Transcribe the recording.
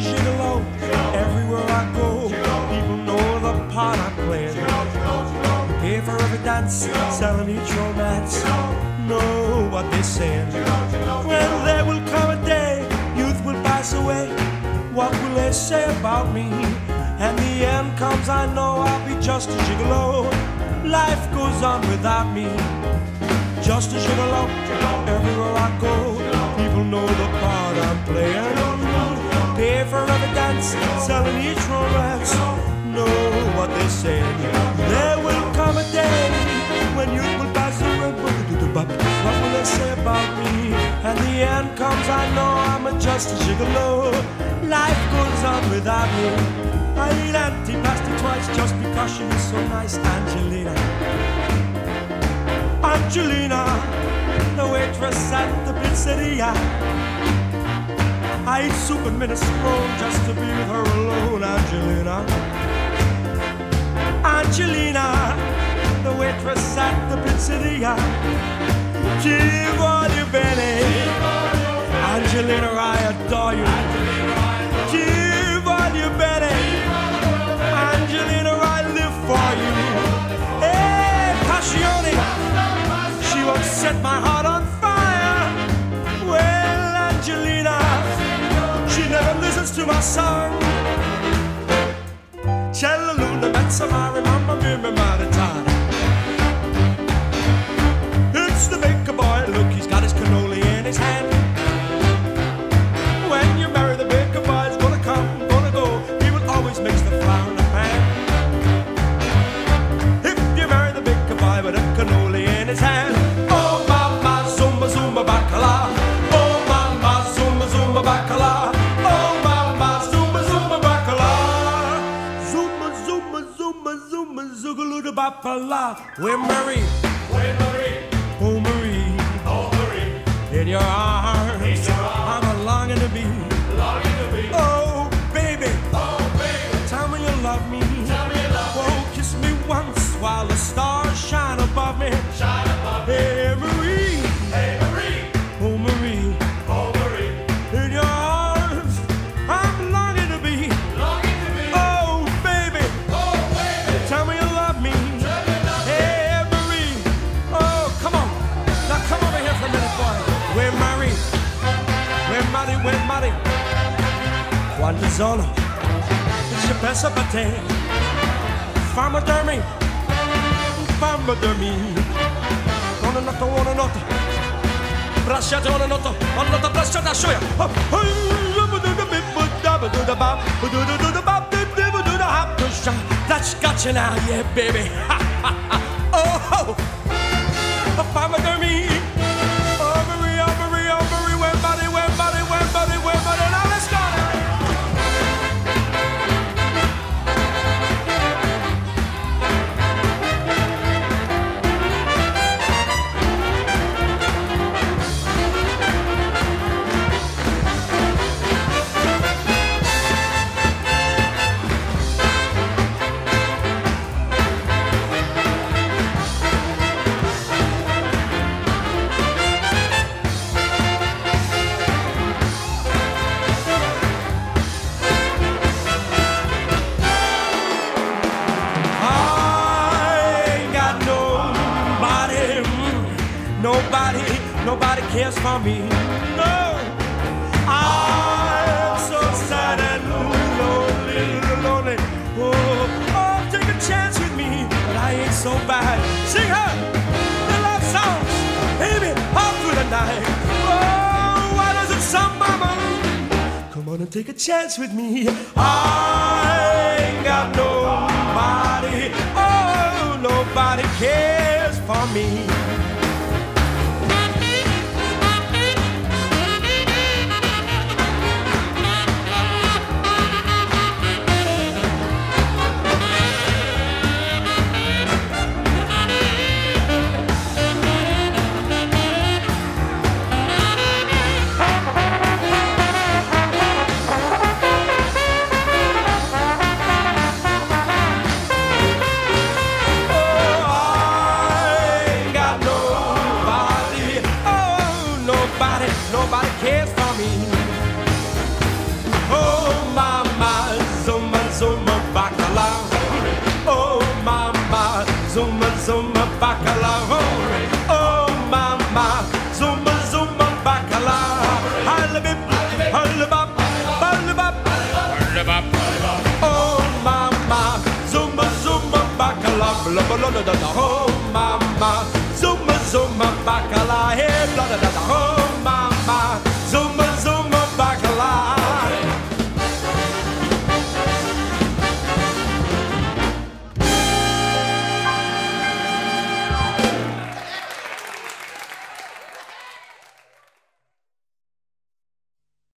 gigolo. Everywhere I go, people know the part I'm playing. Pay for every dance, selling each romance. Know what they're saying. When there will come a day, youth will pass away. What will they say about me? And the end comes, I know I'll be just a gigolo. Life goes on without me. Just a gigolo. Everywhere I go, people know the part I'm playing. Pay for every dance, selling each romance. Know what they say. There will come a day when youth will pass away. What will they say about me? And the end comes, I know I'm just a gigolo. Life goes on without me. I eat antipasti twice just because she is so nice. Angelina, Angelina, the waitress at the pizzeria. I eat soup and minestrone just to be with her alone. Angelina, Angelina, the waitress at the pizzeria. Ci voglio bene, Angelina, I adore you. Ci voglio bene, Angelina, I live for you. Hey, passione, she won't set my heart on fire. Well, Angelina, she never listens to my song. C'è la luna, mezza mare, mamma mia, mi maritata. It's the baker boy, look, he's got his cannoli in his hand. When you marry the baker boy, he's gonna come, gonna go. He will always mix the flour in the pan. If you marry the baker boy with a cannoli in his hand. Oh mama, zumba zumba bacala. Oh mama, zumba zumba bacala. Oh mama, zumba zumba bacala. Zumba zumba zumba zumba zugaluda bacala. We're married. We're married. Oh Marie, oh Marie, in your arms, I'm longing to be. Oh baby, tell me you love me. Oh, kiss me once while the stars shine above me. Hey Marie, oh Marie, in your arms, I'm longing to be. Oh baby, tell me you love me. Hey Marie, oh come on. Now come over here for a minute, boy. We're married. We're married, we're married. Quando sono ci penso per te. Fammi dormire, fammi dormire. Buonanotte, buonanotte. Bracciate, buonanotte, buonanotte, bracciate, ascioia. That's got you now, yeah, baby. Oh, fammi dormire. Oh, Marie, oh, Marie, oh, Marie, we're buddy, we're buddy, we're buddy, we're buddy. Now let's go now. Nobody cares for me. No, I'm so sad and lonely. Oh, take a chance with me, but I ain't so bad. Sing her the love songs, baby, all through the night. Oh, why does it sound, mama? Come on and take a chance with me. I ain't got nobody. Oh, nobody cares for me. Nobody cares for me. Oh my. zuma, zuma, bacala. Oh, mama, zuma, zuma, bacala. Hullabip, hullabop, hullabop, hullabop. Oh, mama, zuma, zuma, bacala. Oh, mama, zuma, zuma, bacala.